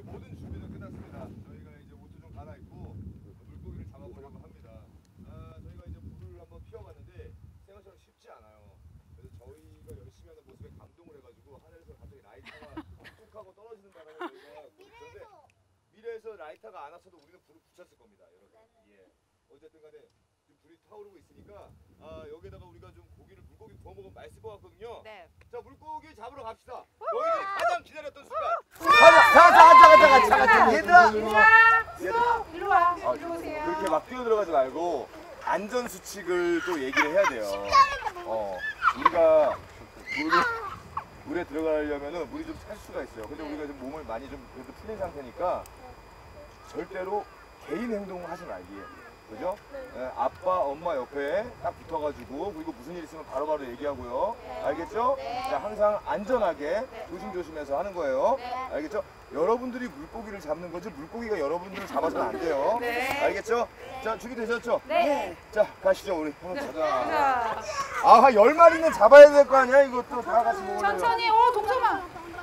모든 준비는 끝났습니다. 저희가 이제 옷도 좀 갈아입고 물고기를 잡아보려고 합니다. 저희가 이제 불을 한번 피워봤는데 생각처럼 쉽지 않아요. 그래서 저희가 열심히 하는 모습에 감동을 해가지고 하늘에서 갑자기 라이터가 뚝 하고 떨어지는 바람에 저희가 그런데 미래에서 라이터가 안 왔어도 우리는 불을 붙였을 겁니다, 여러분. 예. 어쨌든 간에 불이 타오르고 있으니까 여기다가 우리가 좀 물고기 구워 먹으면 맛있을 것 같거든요. 네. 자, 물고기 잡으러 갑시다. 너희들이 가장 기다렸던 순간. 자, 얘들아. 일로 와. 일로 오세요. 그렇게 막 뛰어들어가지 말고 안전 수칙을 또 얘기를 해야 돼요. 우리가 물에 들어가려면은 물이 좀 찰 수가 있어요. 근데 우리가 지금 몸을 많이 좀 그래도 풀린 상태니까 절대로 개인 행동을 하지 말기. 그죠? 네, 아빠, 엄마 옆에 딱 붙어가지고 그리고 무슨 일 있으면 바로바로 얘기하고요. 알겠죠? 자, 항상 안전하게 조심조심해서 하는 거예요. 알겠죠? 여러분들이 물고기를 잡는 거지 물고기가 여러분들을 잡아서는 안 돼요. 알겠죠? 자, 준비되셨죠? 네. 자, 가시죠. 우리 한번 가자. 한 10마리는 잡아야 될 거 아니야? 이것도 다 같이 먹으려면. 천천히. 동서마.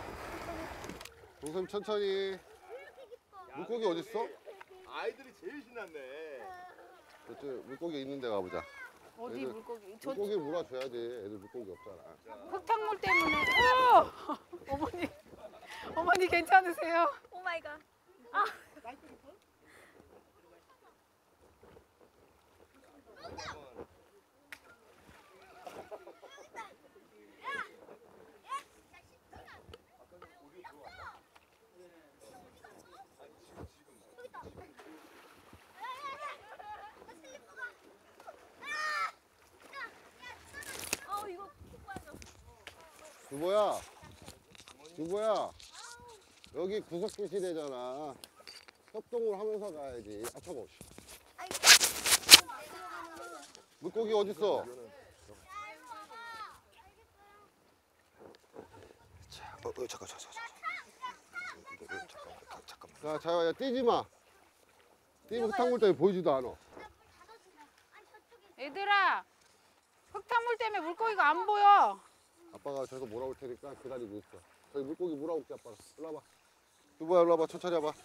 동생 천천히. 물고기 어딨어? 아이들이 제일 신났네. 그치, 물고기 있는 데 가보자. 어디 애들, 물고기? 물고기 물어줘야지. 애들 물고기 없잖아. 흙탕물 때문에. 어머니 괜찮으세요? 오 마이 갓. 유보야, 여기 구석기시대잖아. 협동을 하면서 가야지. 차가워. 물고기 어딨어? 자, 잠깐만. 자, 자야 뛰지 마. 뛰면 흙탕물 때문에 보이지도 않아. 얘들아, 흙탕물 때문에 물고기가 안 보여. 아빠가 저기서 몰아올 테니까 기다리고 있어. 저기 물고기 몰아올게, 아빠가. 일로 와봐. 유보야, 일로 와봐. 천천히 와봐.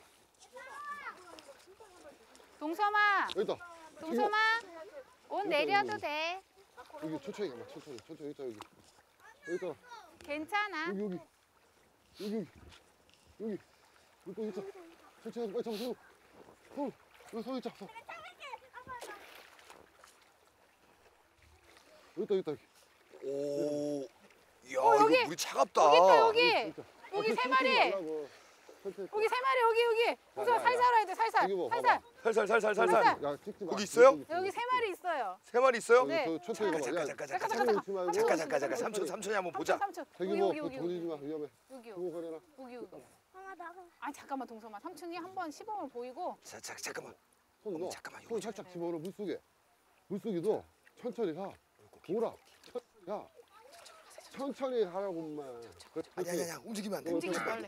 동서마. 여기 있다. 동서마. 옷 내려도 돼. 여기 천천히 가봐. 천천히 있다, 여기. 여기 있다. 괜찮아. 여기. 물고기 있다. 천천히 빨리 잡아. 여기 서 있자. 여기 있다. 오, 이야, 여기. 이거 물이 차갑다. 여기. 여기 3마리. 여기 3마리 여기. 동서마 살살 와야 돼. 살살. 여기 뭐, 살살. 야, 찍지 마. 거기 있어요? 여기 3마리 있어요. 3마리 있어요? 네. 천천히 가봐. 잠깐. 삼촌이 한번 보자. 삼촌. 저기 뭐 돌리지 마. 위험해. 여기. 거려라. 여기. 아니 잠깐만 동서마. 삼촌이 한번 시범을 보이고. 잠깐만. 손 넣어. 잠깐만, 손 살짝 집어넣어 물속에. 물속에도 천천히 가. 돌아. 야. 천천히 가라고 엄마. 아니야. 움직이면 안 돼. 움직이지 말래.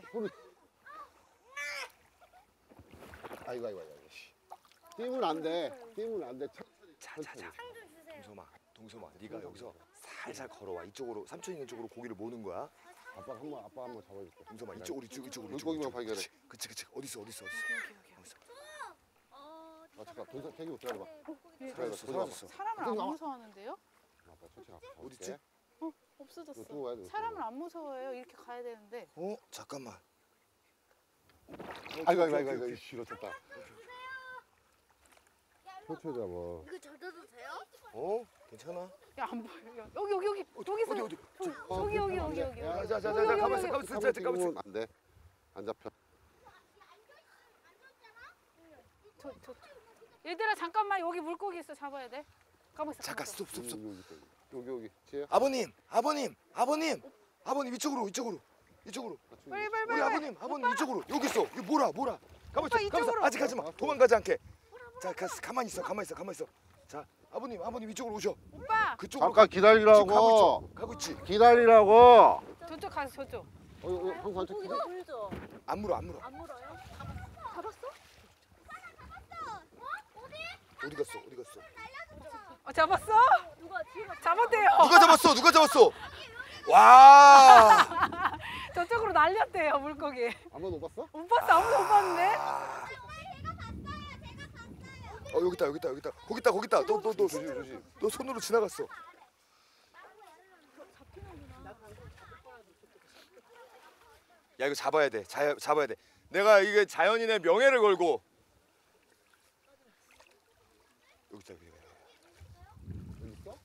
아이고. 뛰면 안 돼. 자. 동서마. 네가 여기서 살살 걸어와. 이쪽으로 삼촌 있는 쪽으로 고기를 모는 거야. 아빠 한번 잡아줄게. 동서마 이쪽으로. 물고기만 발견해. 그치. 어디 있어? 잠깐 동생 태기고 기다려봐. 사라졌어. 사람을 안 무서워하는데요? 아빠 천천히 가. 어디 있지? 없어졌어. 두고 가야 돼. 사람을 안 무서워해요. 이렇게 가야 되는데. 잠깐만. 아이고 싫어졌다. 천천히 잡아. 이거 젖어도 돼요? 괜찮아. 야 안 보여. 여기 있어. 어디? 여기. 자, 가만 있어. 안 돼. 안 잡혀. 저. 얘들아 잠깐만 여기 물고기 있어 잡아야 돼. 가만 있어. 잠깐 스톱. 여기. 지혜야. 아버님 이쪽으로. 빨리. 우리 아버님 이쪽으로. 여기 있어. 이거 뭐라. 가만 있어. 이쪽으로. 아직 가지 마. 도망가지 않게. 자, 가만히 있어. 자, 아버님 이쪽으로 오셔. 오빠. 그쪽으로. 잠깐 기다리라고. 가고 있지. 기다리라고. 저쪽 가서 저쪽. 형 관찰 이거 물죠? 안 물어. 안 물어요? 잡았어? 어디 갔어? 잡았어? 누가 뒤로 잡았대요. 누가 잡았어? 와! 저쪽으로 날렸대요 물고기. 아무도 못 봤어? 못 봤어. 아무도 못 봤는데. 여기 있다 여기 있다 여기 있다. 거기 있다 거기 있다. 너 조심 조심. 너 손으로 지나갔어. 야 이거 잡아야 돼. 잡아야 돼. 내가 이게 자연인의 명예를 걸고. 여기 있다 여기. 여기 있어?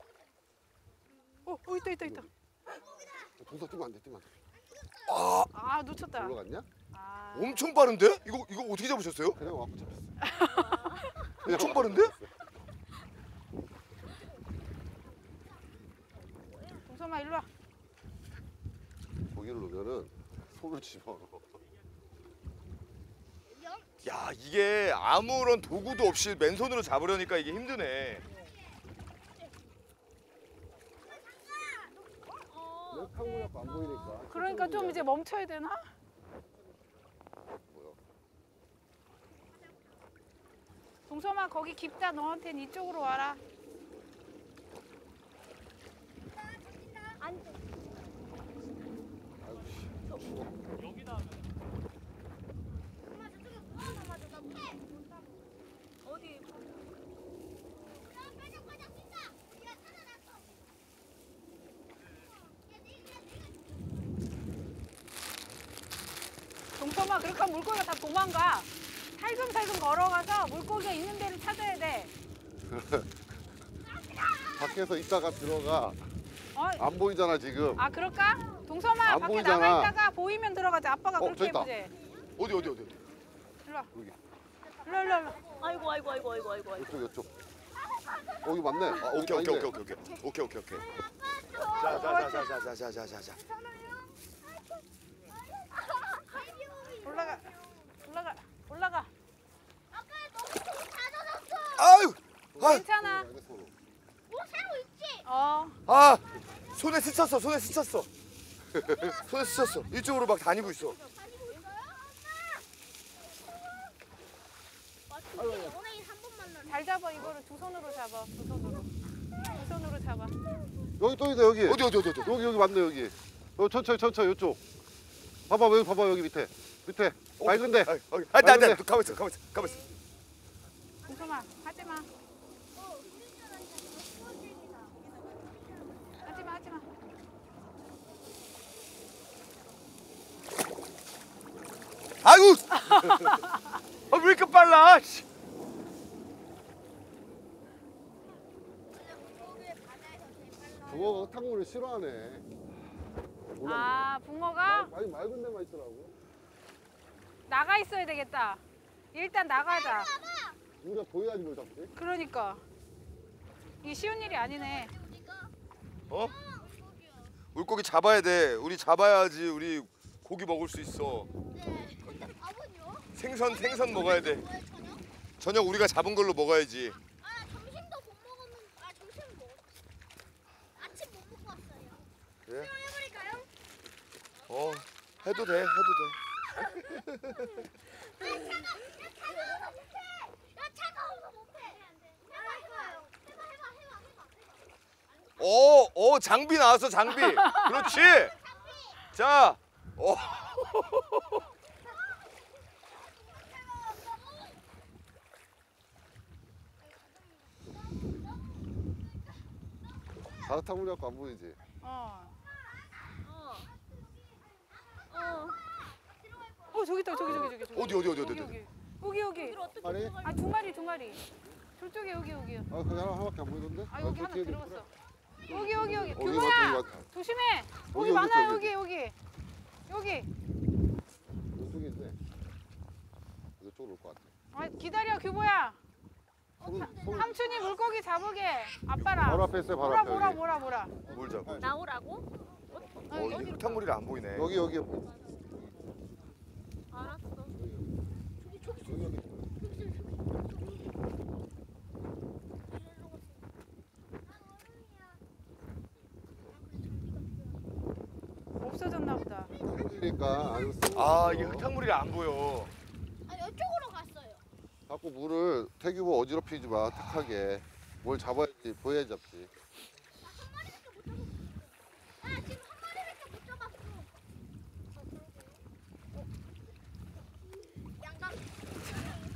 있다. 동서 뛰면 안 돼, 뛰면 안 돼. 아 놓쳤다. 올라갔냐? 아. 엄청 빠른데? 이거 어떻게 잡으셨어요? 그냥 와고 잡혔어. 엄청 빠른데? 동서마 일로 와. 고기를 놓으면은 손을 집어넣어. 야 이게 아무런 도구도 없이 맨손으로 잡으려니까 이게 힘드네. 내 탕물이 안 보이니까. 그러니까 좀 이제 멈춰야 되나? 뭐야? 동서마 거기 깊다. 너한텐 이쪽으로 와라. 아이고 씨. 어디? 동서마 그렇게 하면 물고기가 다 도망가. 살금살금 걸어가서 물고기가 있는 데를 찾아야 돼. 밖에서 있다가 들어가. 어? 안 보이잖아 지금. 아 그럴까? 동서마 안 밖에 보이잖아. 나가 있다가 보이면 들어가자. 아빠가 어, 그렇게 저기 있다. 해보지. 어디 일로 와. 여기. 일로. 아이고. 이쪽 이쪽. 여기 맞네. 아, 오케이. 자. 올라가. 아유. 괜찮아. 아 손에 스쳤어. 이쪽으로 막 다니고 있어. 연예인 한 번 만나. 잘 잡아. 이거를 두 손으로 잡아. 두 손으로 잡아. 여기 또 있네 여기. 어디. 여기 맞네 여기. 천천히 이쪽. 봐봐 여기 밑에. 맑은데. 나 가만 있어. 동서마 하지 마. 하지 마. 아이고. 왜 이렇게 빨라? 씨. 붕어가 탕물을 싫어하네. 아 붕어가 많이 맑은 데만 있더라고. 나가 있어야 되겠다. 일단 나가자. 우리가 보여야지 뭘 잡지. 그러니까 이게 쉬운 일이 아니네. 어? 물고기 잡아야 돼. 우리 잡아야지 우리 고기 먹을 수 있어. 아버지요? 생선 먹어야 돼. 저녁 우리가 잡은 걸로 먹어야지. 점심도 못 먹었는데. 점심 먹었어. 아침 못 먹고 왔어요. 그래? 해버릴까요? 해도 돼. 차가워서 못해. 해봐. 장비 나왔어, 장비. 그렇지. 자. 바다탕물이 갖고 안 보이지. 저기 있다. 저기. 어디. 여기. 아니? 아 두 마리. 저쪽에 여기. 아 그냥 하나밖에 안 보이던데? 아 여기 저 하나 뒤에 들어갔어. 여기. 여기 규모야. 맞다. 조심해. 여기, 여기 많아. 여기. 여기. 이쪽에 있네. 이쪽으로 올 것 같아. 아, 기다려 규모야. 삼촌이 물고기 잡으게. 아빠랑. 바로 앞에 있어요. 바로 앞에 여기. 뭐라. 뭘 잡아? 나오라고? 이게 흙탕물이라 안 보이네. 여기. 알았어. 없어졌나 보다. 그러니까 안 쓰고. 이게 흙탕물이라 안 보여. 이쪽으로 갔어요. 자꾸 물을 태규보 어지럽히지 마. 탁하게. 뭘 잡아야지 보여야지 잡지. 지금 한 마리밖에 못 잡았어.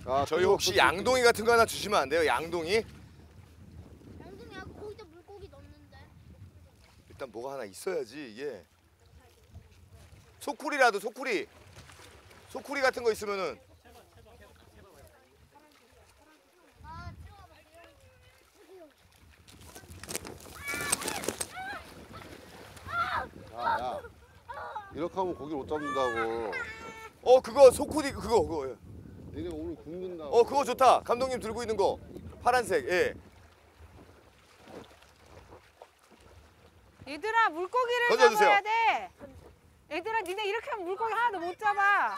아, 저희 혹시 양동이 같은 거 하나 주시면 안 돼요? 양동이? 양동이하고 거기다 물고기 넣는데. 일단 뭐가 하나 있어야지 이게. 소쿠리라도 소쿠리. 소쿠리 같은 거 있으면은. 아 들어가봐. 야, 이렇게 하면 고기를 못 잡는다고. 그거 소쿠리 그거. 니네 오늘 굶는다고. 그거 좋다. 감독님 들고 있는 거. 파란색. 예. 얘들아 물고기를 던져주세요. 잡아야 돼. 얘들아 니네 이렇게 하면 물고기 하나도 못 잡아.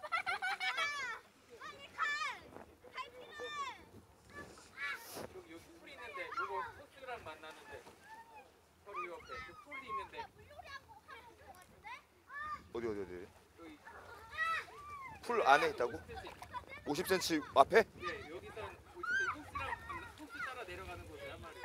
여기 풀 있는데 이거 호수랑 만나는데 바로 옆에 그 풀이 있는데 어디. 여기 풀 안에 있다고? 50cm 앞에? 예 여기서 호수 따라 내려가는 곳에 한 마리.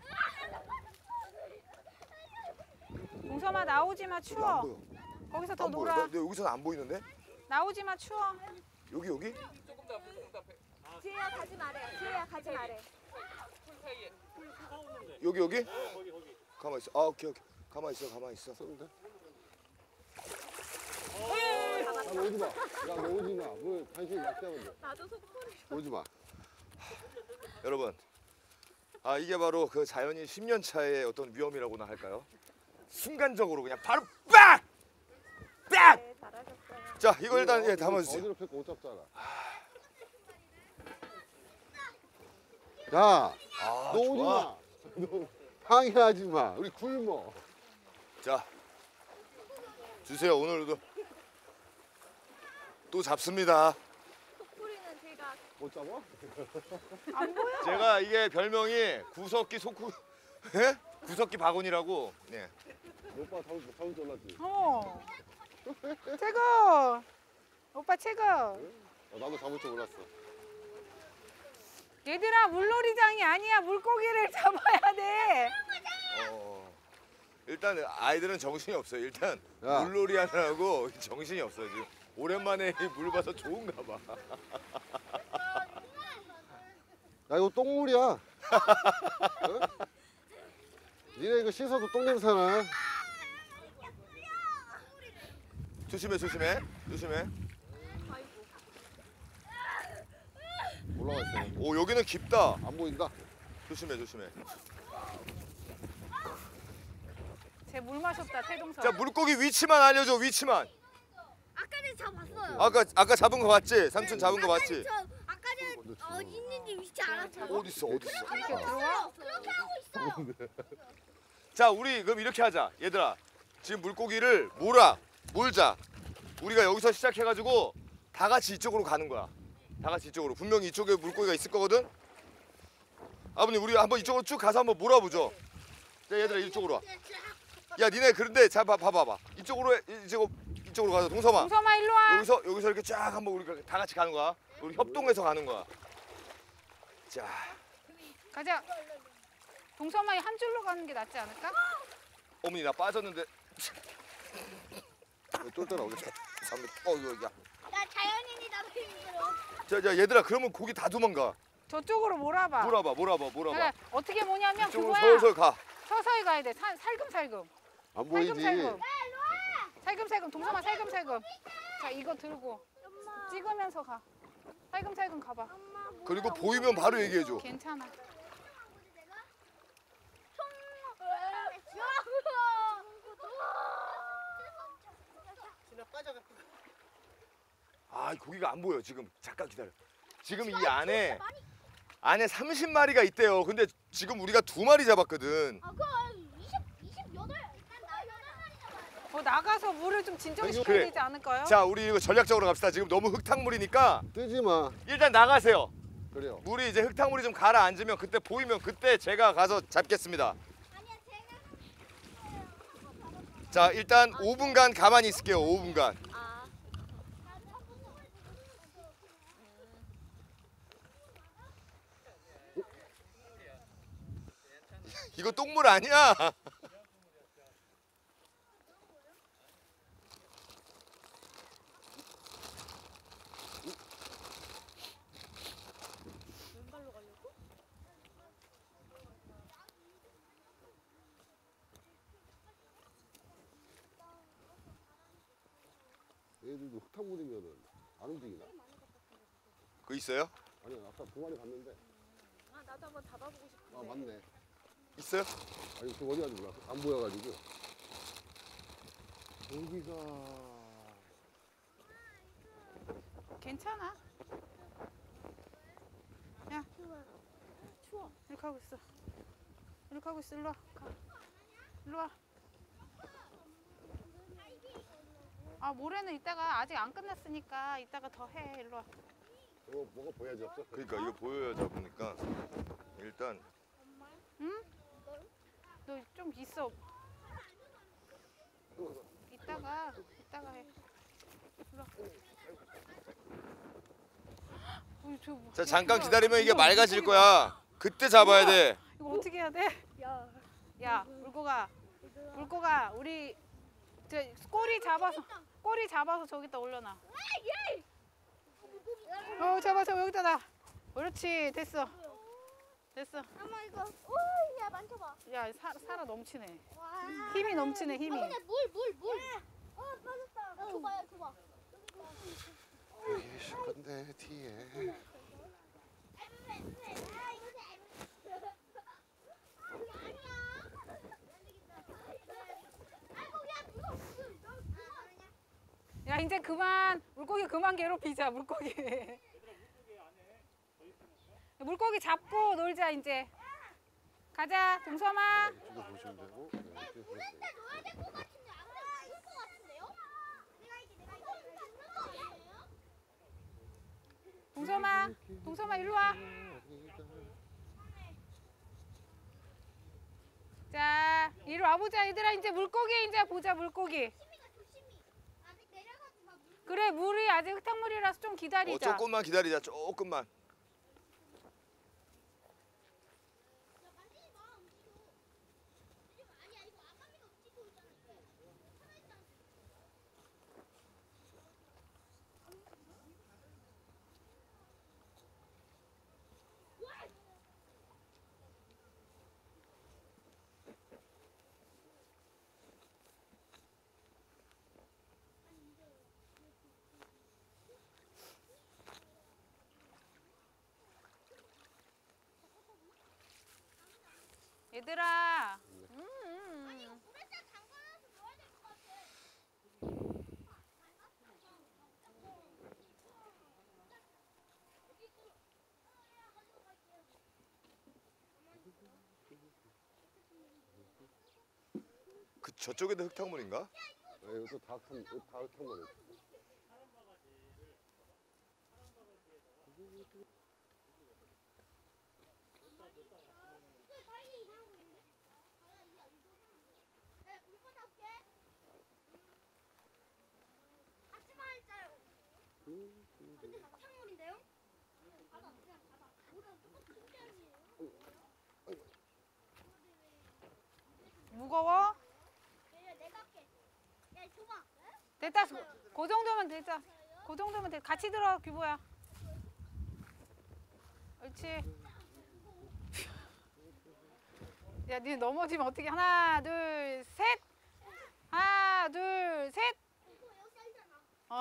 동서마 나오지 마 안 추워. 보여. 거기서 더 안 보여. 놀아. 나 여기서는 안 보이는데? 나오지 마 추워. 여기? 조금 더 앞에 조금 더 앞에. 지혜야 가지 말래. 지혜야 가지 말래. 풀 사이에. 여기? 가만 있어. 오케이. 가만 있어. 야, 오지 마. 야, 너 오지 마. 뭐 당신 약자면 돼. 나도 속풀이. 오지 마. 여러분. 이게 바로 그 자연인 10년 차의 어떤 위험이라고나 할까요? 순간적으로 그냥 바로 빡! 빡! 네, 잘하셨어요. 자, 이거 일단 담아 주세요. 어디로 펴고 못 잡잖아. 야, 너 오지 좋아. 마. 너 항의하지 마. 우리 굶어. 자. 주세요. 오늘도 또 잡습니다. 속풀이는 제가 못 잡아? 안 보여. 제가 이게 별명이 구석기 소쿠 예? 구석기 바구니라고. 네. 오빠 잡을 줄 알았지. 최고. 오빠 최고. 나도 잡을 줄 몰랐어. 얘들아 물놀이장이 아니야. 물고기를 잡아야 돼. 일단 아이들은 정신이 없어요. 일단 야. 물놀이 하느라고 정신이 없어요. 지금 오랜만에 물 봐서 좋은가 봐. 야, 이거 똥물이야. 어? 니네 이거 씻어도 똥 냄새 나. 조심해. 올라가 있어. 오, 여기는 깊다. 안 보인다. 조심해. 쟤 물 마셨다 태동서. 자, 물고기 위치만 알려줘. 위치만. 아까 전에 잡았어요. 아까 잡은 거 맞지? 삼촌 잡은 거 맞지? 아까 전에 있는지 위치 알았어요. 어디 있어? 이렇게 들어와? 그렇게 하고 있어요. 자, 우리 그럼 이렇게 하자. 얘들아, 지금 물고기를 몰자. 우리가 여기서 시작해가지고 다 같이 이쪽으로 가는 거야. 다 같이 이쪽으로. 분명히 이쪽에 물고기가 있을 거거든. 아버님, 우리 한번 이쪽으로 쭉 가서 한번 몰아보죠. 자, 얘들아 이쪽으로 와. 야, 니네 그런데 자, 봐봐. 이쪽으로 가서 동서마. 동서마 일로 와. 여기서 이렇게 쫙 한번 우리가 다 같이 가는 거야. 우리 협동해서 가는 거야. 자, 가자. 동서마 한 줄로 가는 게 낫지 않을까? 어머니 나 빠졌는데. 똘똘아 오늘 이거 야. 나 자연인이다 힘들어. 자, 얘들아 그러면 고기 다 도망가. 저쪽으로 몰아봐. 몰아봐. 그래, 어떻게 뭐냐면 이쪽으로 그거야. 서서히 가. 서서히 가야 돼. 살금살금. 안 보이지? 살금살금. 동서마 살금살금. 자 이거 들고 찍으면서 가. 살금살금 가봐. 그리고 보이면 바로 얘기해줘. 괜찮아. 고기가 안 보여 지금. 잠깐 기다려. 지금 이 안에 30마리가 있대요. 근데 지금 우리가 2마리 잡았거든. 아, 그거 28. 나가서 물을 좀 진정시켜야 그래. 되지 않을까요? 자, 우리 이거 전략적으로 갑시다. 지금 너무 흙탕물이니까 뜨지 마. 일단 나가세요. 그래요. 물이 이제 흙탕물이 좀 가라앉으면 그때 보이면 그때 제가 가서 잡겠습니다. 자, 일단 5분간 가만히 있을게요. 5분간. 이거 똥물 아니야. 얘들도 흙탕물이면은 안 움직이나? 그거 있어요? 아니 아까 두 마리 봤는데. 아 나도 한번 잡아보고 싶은데. 아 맞네. 있어요? 아니 그 어디 가지 몰랐어. 안 보여가지고. 여기가 괜찮아. 야, 추워. 이렇게 하고 있어. 이렇게 하고 있어. 일로 와. 일로 와. 아 모래는 이따가 아직 안 끝났으니까 이따가 더 해. 일로 와. 뭐가 보여야지 없어? 그러니까 이거 보여야 잡으니까 일단 응? 너 좀 있어. 이따가 해. 일로 와. 어이, 저 뭐- 자 잠깐 이거- 기다리면 이게 이거 맑아질 물고기가- 거야. 그때 잡아야 돼. 이거 어떻게 해야 돼? 야. 야, 물고가 우리 저 꼬리 잡아서 저기다 올려놔. 잡아서 여기다 놔. 그렇지, 됐어. 엄마 이거. 오야 만져봐. 야, 살아 넘치네. 와. 힘이 넘치네, 힘이. 근데 물. 빠졌다. 줘봐. 여기 건데 뒤에. 야, 이제 그만 물고기 그만 괴롭히자, 물고기. 물고기 잡고 놀자 이제. 가자, 동섬아. 이쪽에 보시면 되고. 네, 이쪽에 보시면 되고. 넣어야 될 것 같은데 아무래도 안것 같은데요? 동섬아 일로 와. 자, 이리 와보자 얘들아. 이제 물고기 이제 보자, 물고기. 아직 내려가지 마. 그래, 물이 아직 흙탕물이라서 좀 기다리자. 조금만 기다리자. 조금만. 만지지 마. 움직여. 아니야 이거 아가미가 움직이고 있잖아. 살아있잖아. 얘들아. 물에다 담가놔서 넣어야 될 것 같아. 그 저쪽에도 흙탕물인가? 네, 이것도 다 흙탕물이에요. 하지마 했잖아요. 근데 흙탕물인데요? 바다 그냥 바다. 뭐랑 똑같은 흙탕물이에요. 무거워? 내가 할게. 야 줘봐. 됐다. 그 정도면 됐다. 그 정도면 돼. 같이 들어, 규보야. 옳지. 야, 니 넘어지면 어떻게? 하나, 둘, 셋. 하나, 둘, 셋. 어.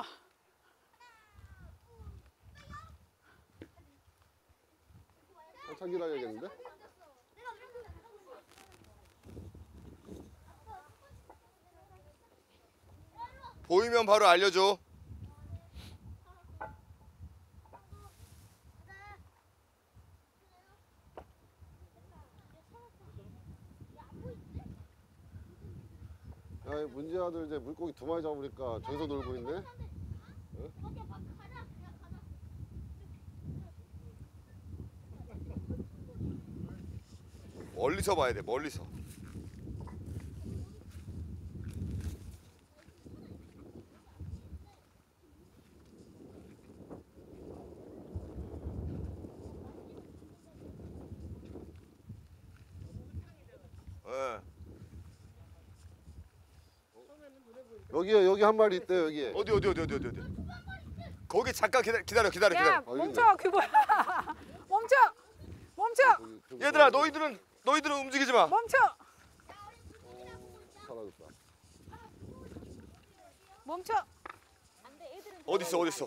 한참 기다려야겠는데? 보이면 바로 알려줘. 야, 이 문제 아들 이제 물고기 두 마리 잡으니까 저기서 놀고 있네. 멀리서 봐야 돼. 멀리서. 예. 여기 한 마리 있대 여기. 어디. 거기 잠깐 기다려. 야, 멈춰, 규보야. 멈춰. 얘들아, 너희들은 움직이지 마. 멈춰. 사라졌다. 멈춰. 안 돼. 어딨어? 여기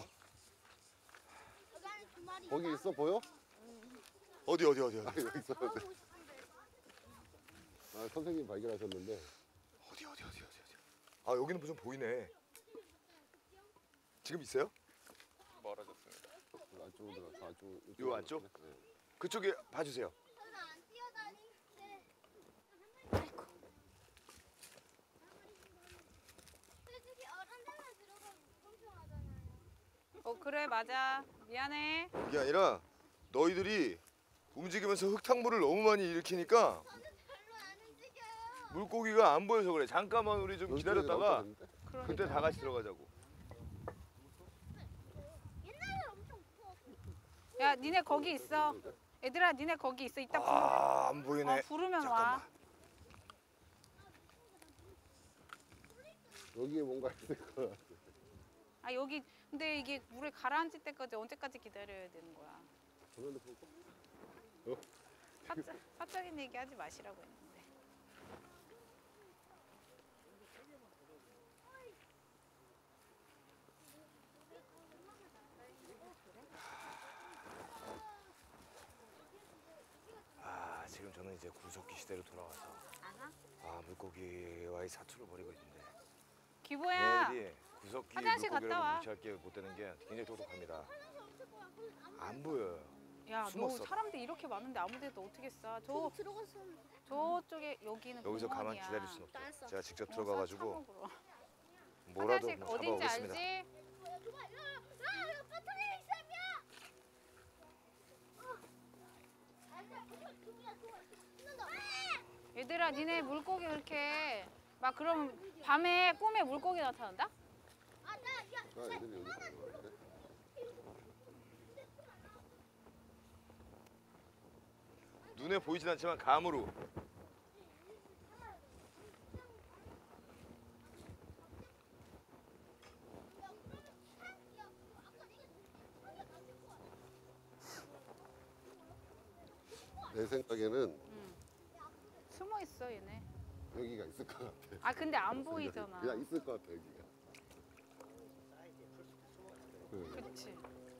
안에 두 마리. 거기 있어 보여? 어디? 아 여기 있어. 먹어보고 싶은데. 아 선생님 발견하셨는데. 어디? 아 여기는 무슨 보이네. 지금 있어요? 멀어졌습니다. 안쪽으로 들어가서 안쪽. 요 안쪽? 네. 그쪽에 봐주세요. 저는 안 뛰어다니는데. 솔직히 어른 데만 들어가면 불공평하잖아요. 그래 맞아. 미안해. 이게 아니라 너희들이 움직이면서 흙탕물을 너무 많이 일으키니까 저는 별로 안 움직여요. 물고기가 안 보여서 그래. 잠깐만 우리 좀 기다렸다가 그러니까. 그때 다 같이 들어가자고. 옛날에 엄청 무서웠어요. 야 니네 거기 있어. 얘들아 니네 거기 있어. 이따 안 보이네. 부르면 잠깐만. 와. 여기에 뭔가 있을 거야. 아 여기 근데 이게 물에 가라앉을 때까지 언제까지 기다려야 되는 거야. 전화를 볼까? 사적인 얘기 하지 마시라고 했는데. 지금 저는 이제 구석기 시대로 돌아와서 물고기와의 사투를 벌이고 있는데 기보야. 얘네들이 구석기 화장실 갔다 물고기라고 와. 무시할 게 못 되는 게 굉장히 똑똑합니다. 안 보여요. 야 너 숨었어. 사람들 이렇게 많은데 아무데도 어떻게 싸? 들어가서 저쪽에 여기는 여기서 가만히 공원이야. 기다릴 순 없죠. 알았어. 제가 직접 어, 들어가가지고 싸 처먹으러. 뭐라도 화장실 한번 어딘지 잡아오겠습니다. 알지? 야, 배터리 있으면. 얘들아 니네 물고기 그렇게 막 그럼 밤에 꿈에 물고기 나타난다? 아 애들이 여기 있는데. 눈에 보이진 않지만 감으로. 내 생각에는 숨어 있어 얘네. 여기가 있을 것 같아. 아 근데 안 보이잖아. 그냥 있을 것 같아 여기가. 그렇지.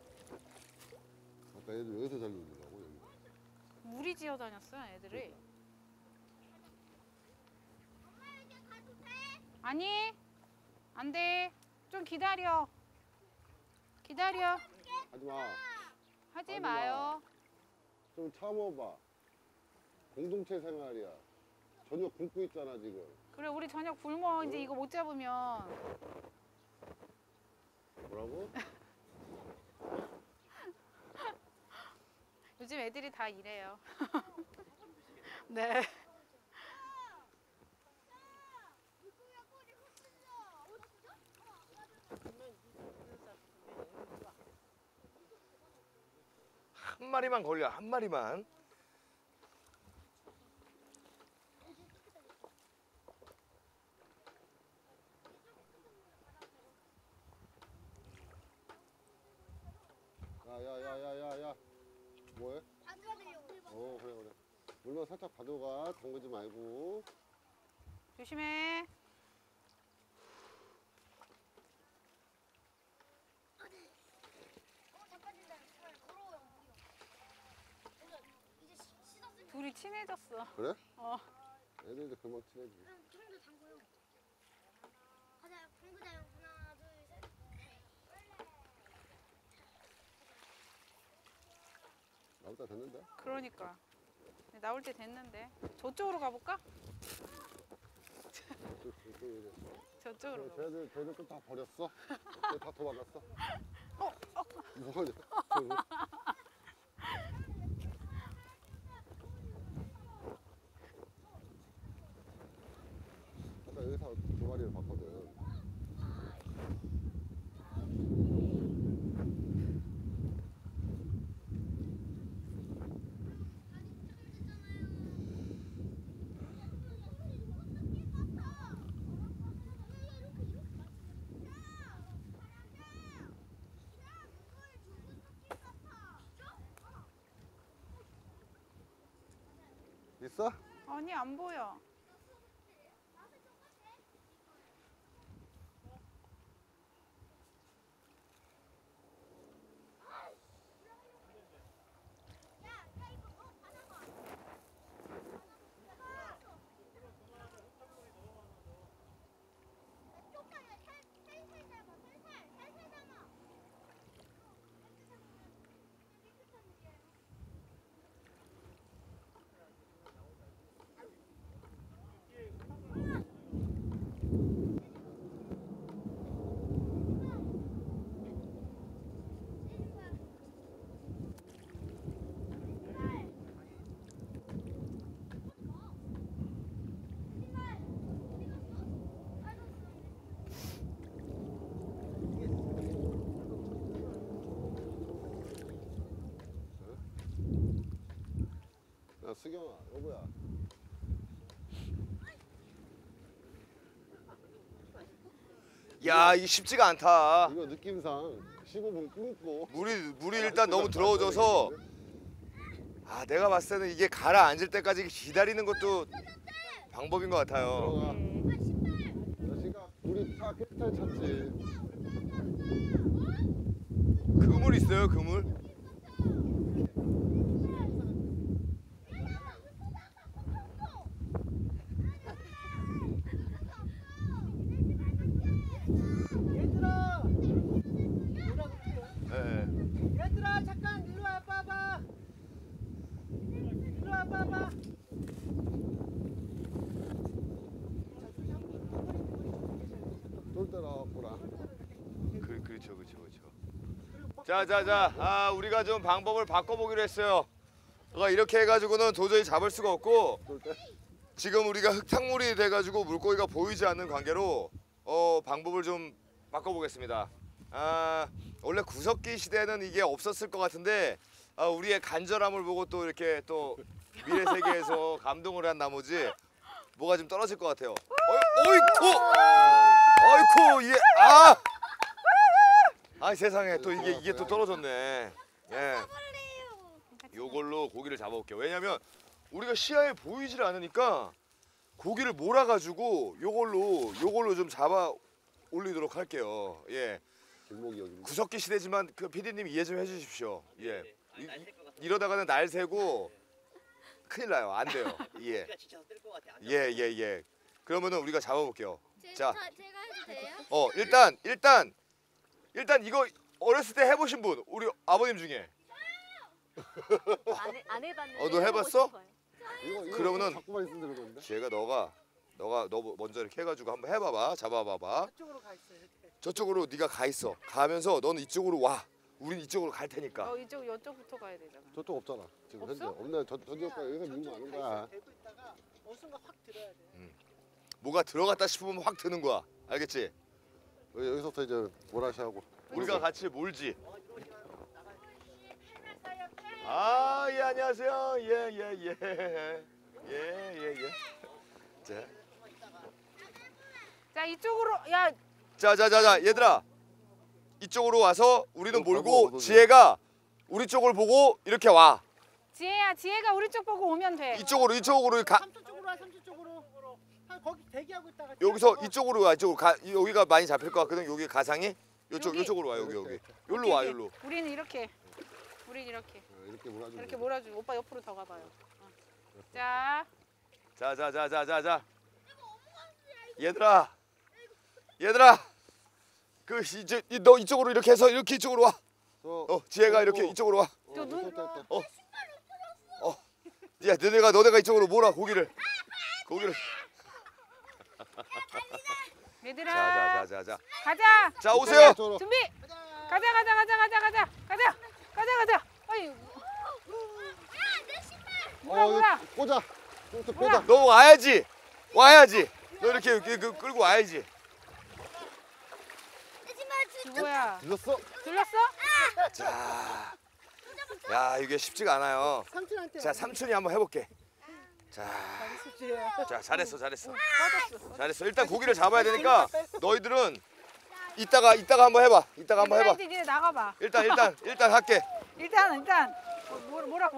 아까 애들 여기서 잘 놀더라고 여기. 물이 지어 다녔어 애들이. 아니 안 돼. 좀 기다려. 기다려. 하지 마. 하지 마요. 좀 참아봐. 공동체 생활이야. 저녁 굶고 있잖아 지금. 그래 우리 저녁 굶어. 이제 이거 못 잡으면. 뭐라고? 요즘 애들이 다 이래요. 네. 한 마리만 걸려. 한 마리만. 야야야야야야. 뭐해? 그래. 물만 살짝 가져가. 담그지 말고. 조심해. 둘이 친해졌어. 그래? 어. 애들도 금방 친해지. 좀더 담궈요. 가자, 담그자요. 하나, 둘, 셋. 나보다 됐는데? 그러니까. 나올 때 됐는데. 저쪽으로 가볼까? 저쪽으로 가볼까? 쟤들 또 다 버렸어? 다 도망갔어? 뭐냐? 아까 여기서 두 마리를 봤거든. 있어? 아니 안 보여. 수경아, 여보야. 야, 이게 쉽지가 않다. 이거 느낌상 15분 끊고. 물이 일단 너무 들어오져서 아, 내가 봤을 때는 이게 가라앉을 때까지 기다리는 것도 방법인 것 같아요. 들어가. 자식아, 우리 차 깨끗하게 찼지. 그물 있어요, 그물? 얘들아! 네. 얘들아 잠깐 일로 와봐봐. 일로 와봐봐. 쫄 때나 왔구나. 그렇죠. 자. 아, 우리가 좀 방법을 바꿔보기로 했어요. 그러니까 이렇게 해가지고는 도저히 잡을 수가 없고 쫄 때. 지금 우리가 흙탕물이 돼가지고 물고기가 보이지 않는 관계로 방법을 좀 바꿔보겠습니다. 아, 원래 구석기 시대는 이게 없었을 것 같은데 우리의 간절함을 보고 또 이렇게 또 미래 세계에서 감동을 한 나머지 뭐가 좀 떨어질 것 같아요. 어이쿠 이게 아 세상에 또 이게 또 떨어졌네. 예. 요걸로 고기를 잡아볼게요. 왜냐면 우리가 시야에 보이질 않으니까 고기를 몰아가지고 요걸로 좀 잡아 올리도록 할게요. 예. 길목이 여기. 구석기 시대지만 그 PD님 이해 좀 해주십시오. 예. 이러다가는 날 새고 큰일 나요. 안 돼요. 예. 예. 그러면은 우리가 잡아볼게요. 자. 제가 해도 돼요? 일단 이거 어렸을 때 해보신 분 우리 아버님 중에 안 해봤는데. 너 해봤어? 해보고 싶어요. 이거 그러면은 자꾸만 있으면 되는 건데. 제가 너가 먼저 이렇게 해가지고 한번 해봐봐. 잡아봐봐. 저쪽으로 가 있어 이렇게. 저쪽으로 네가 가 있어. 가면서 너는 이쪽으로 와. 우린 이쪽으로 갈 테니까. 이쪽부터 가야 되잖아. 저쪽 없잖아. 지금 현재 없어? 없네. 저쪽가 여기서 밀면 아는 거야. 대고 있다가 어느 순간 확 들어야 돼. 뭐가 들어갔다 싶으면 확 드는 거야. 알겠지? 여기서부터 이제 뭐라시 하고. 우리가 같이 몰지. 아, 예, 안녕하세요. 예. 자 이쪽으로 야 자, 얘들아. 이쪽으로 와서 우리는 가고, 몰고 어디지? 지혜가 우리 쪽을 보고 이렇게 와. 지혜가 우리 쪽 보고 오면 돼. 이쪽으로 가. 삼촌 쪽으로 와 삼촌 쪽으로. 거기 대기하고 있다가. 여기서 이쪽으로 와. 이쪽으로 가. 여기가 많이 잡힐 것 같거든. 여기 가상이. 이쪽으로 와. 여기. 여기로 와. 여기로. 우리는 이렇게. 이렇게 이렇게 몰아주고. 몰아주고 오빠 옆으로 더 가봐요. 자 자. 얘들아. 그 이제 너 이쪽으로 이렇게 해서 이렇게 이쪽으로 와. 지혜가 이렇게 이쪽으로 와. 야, 너네가 이쪽으로 몰아 고기를. 얘들아 자. 가자. 자, 오세요. 준비. 가자. 어이 뭐라. 꽂아. 꽂아. 너 와야지. 너 이렇게 끌고 와야지. 뭐야? 들렸어? 들렸어? 자. 야, 이게 쉽지가 않아요. 삼촌한테. 자, 삼촌이 한번 해볼게. 자, 잘했어. 꺼졌어. 일단 고기를 잡아야 되니까 너희들은 이따가 한번 해봐. 얘들아, 이제 나가봐. 일단 할게. 일단 뭐라.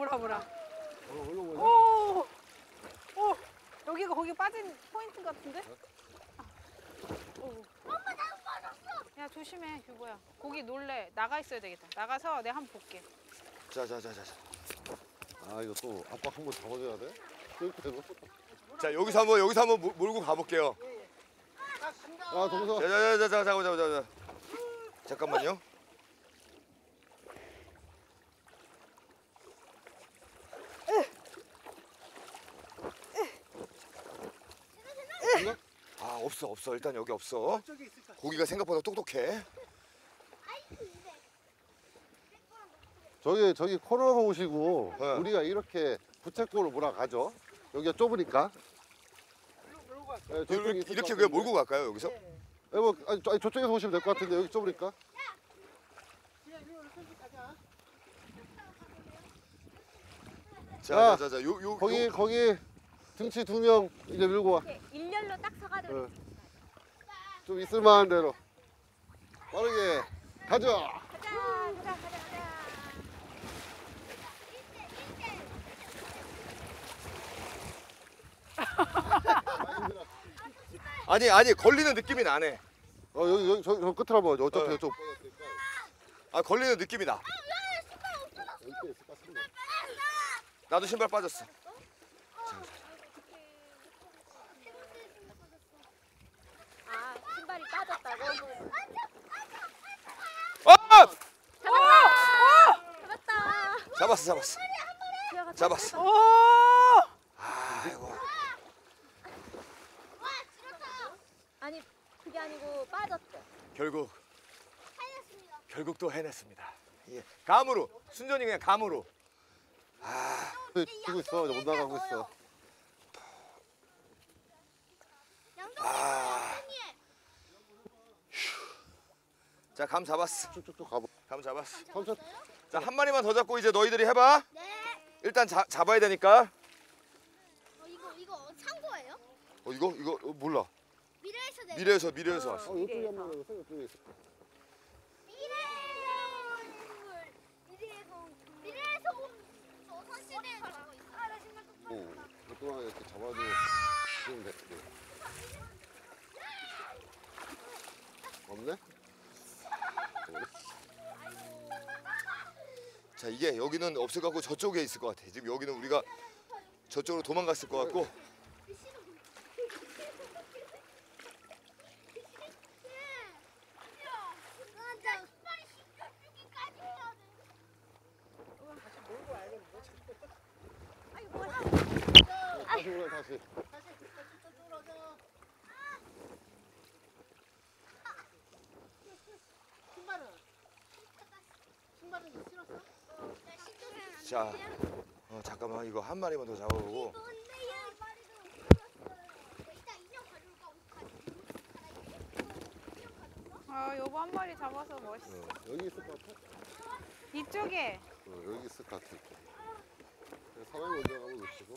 오 여기가 거기 빠진 포인트 같은데? 엄마 나 빠졌어. 야 조심해 규보야. 고기 놀래. 나가 있어야 되겠다. 나가서 내가 한번 볼게. 자. 아 이거 또 아빠 한 번 잡아줘야 돼? 자, 여기서 한번 몰고 가볼게요. 아 동서. 자. 잠깐만요. 아, 없어. 일단 여기 없어. 고기가 생각보다 똑똑해. 저기 코너로 오시고 네. 우리가 이렇게 부채꼴로 몰아가죠. 여기가 좁으니까. 네, 저쪽에 있을 이렇게 것 그냥 같은데. 몰고 갈까요, 여기서? 아니, 저쪽에서 오시면 될 것 같은데 여기 좁으니까. 자, 자, 요 거기 등치 2명 이제 밀고 와. 이렇게 일렬로 딱 서가지고. 어. 좀 있을만한 대로. 빠르게 가자. 가자. 아니 걸리는 느낌이 나네. 여기 저 끝으로 한번 어차피 어. 저쪽. 아 걸리는 느낌이 나. 여기 있을까 싶네. 나도 신발 빠졌어. 아, 신발이 빠졌다고? 아! 잡았다. 잡았어. 지아가 잡았어. 오! 아이고. 아니, 그게 아니고 빠졌대. 결국 또 해냈습니다. 예. 감으로 순전히 그냥 감으로. 뛰고 있어. 이제 못 나가고 있어. 자, 감 잡았어. 쭉쭉쭉 가보. 감 잡았어. 천천히. 자, 한 마리만 더 잡고 이제 너희들이 해봐. 네. 일단 잡아야 되니까. 이거 창고예요? 이거 몰라. 미래에서 내. 미래에서 왔어. 이쪽에 한번 해보세요. 이쪽에 있어. 미래에서 조선시대에 가고 있어. 그동안 이렇게 잡아도 지금 됐지. 없네? 자, 이게 여기는 없을 것 같고 저쪽에 있을 것 같아. 지금 여기는 우리가 저쪽으로 도망갔을 것 같고. 다시 오래 다시. 신발은 신었어? 자, 잠깐만 이거 한 마리만 더 잡아보고. 아, 여보 한 마리 잡아서 멋있어. 여기 있을 것 같아? 이쪽에. 여기 있을 것 같아. 사람이 먼저 가면 놓치고.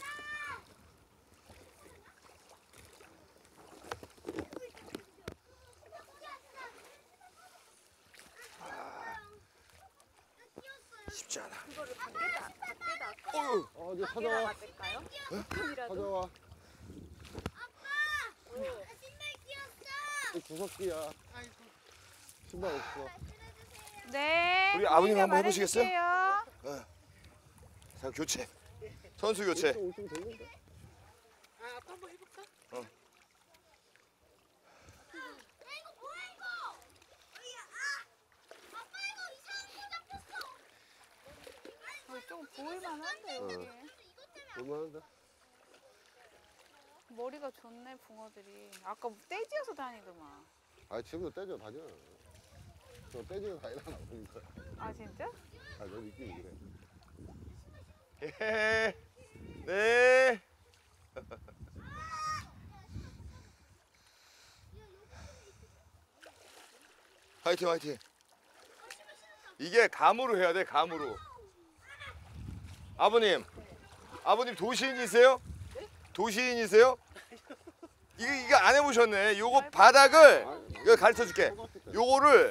쉽지 않아. 그거를 밖에다 어휴. 이제 찾아와. 맞을까요? 조금이라도. 찾아와. 신발 끼웠어. 구석기야. 신발 없어. 네. 우리 아버님 그러니까 한번 해보시겠어요? 말해주세요. 자, 교체. 선수 교체. 올좀 되는데. 아빠 한번 해볼까? 이거 뭐야 이거? 아빠 이거 이상한 거 잡혔어. 좀 보일만한데 여기. 얼마인데? 머리가 좋네 붕어들이. 아까 떼지어서 다니더만. 지금도 떼져 다녀. 저 떼지는 다니나 보니까. 아 진짜? 너 느낌이 그래. 예. 네. 화이팅. 이게 감으로 해야 돼, 감으로. 아버님 도시인이세요? 도시인이세요? 이거 안 해보셨네. 요거 바닥을 이거 가르쳐 줄게. 요거를